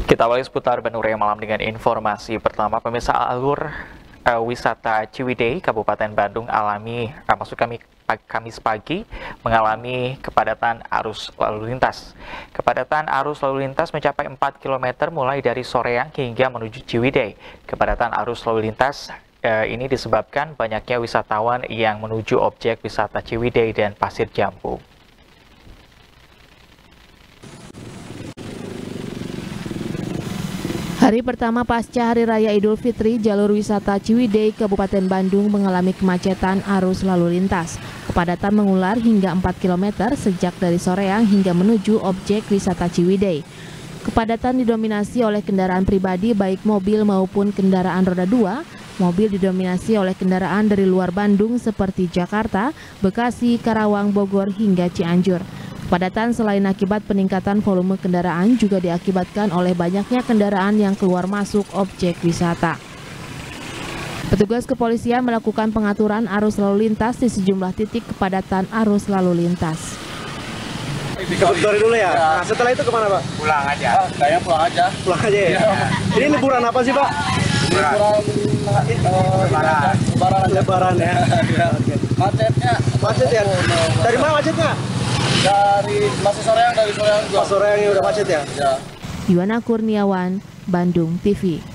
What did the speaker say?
Kita awali seputar Bandung Raya Malam dengan informasi pertama. Pemirsa, alur wisata Ciwidey, Kabupaten Bandung Kamis pagi mengalami kepadatan arus lalu lintas. Kepadatan arus lalu lintas mencapai 4 km mulai dari Soreang hingga menuju Ciwidey. Kepadatan arus lalu lintas ini disebabkan banyaknya wisatawan yang menuju objek wisata Ciwidey dan Pasir Jambu. Hari pertama pasca Hari Raya Idul Fitri, jalur wisata Ciwidey, Kabupaten Bandung mengalami kemacetan arus lalu lintas. Kepadatan mengular hingga 4 km sejak dari Soreang hingga menuju objek wisata Ciwidey. Kepadatan didominasi oleh kendaraan pribadi baik mobil maupun kendaraan roda 2. Mobil didominasi oleh kendaraan dari luar Bandung seperti Jakarta, Bekasi, Karawang, Bogor hingga Cianjur. Kepadatan selain akibat peningkatan volume kendaraan juga diakibatkan oleh banyaknya kendaraan yang keluar masuk objek wisata. Petugas kepolisian melakukan pengaturan arus lalu lintas di sejumlah titik kepadatan arus lalu lintas. Dari dulu ya? Nah, setelah itu kemana Pak? Pulang aja. Kayaknya pulang aja. Pulang aja ya? Ini liburan apa sih Pak? Lebaran ya? Macetnya. Macet ya? Dari mana macetnya? Masih Soreang, dari Soreang juga. Soreang udah macet ya? Ya. Yuwana Kurniawan, Bandung TV.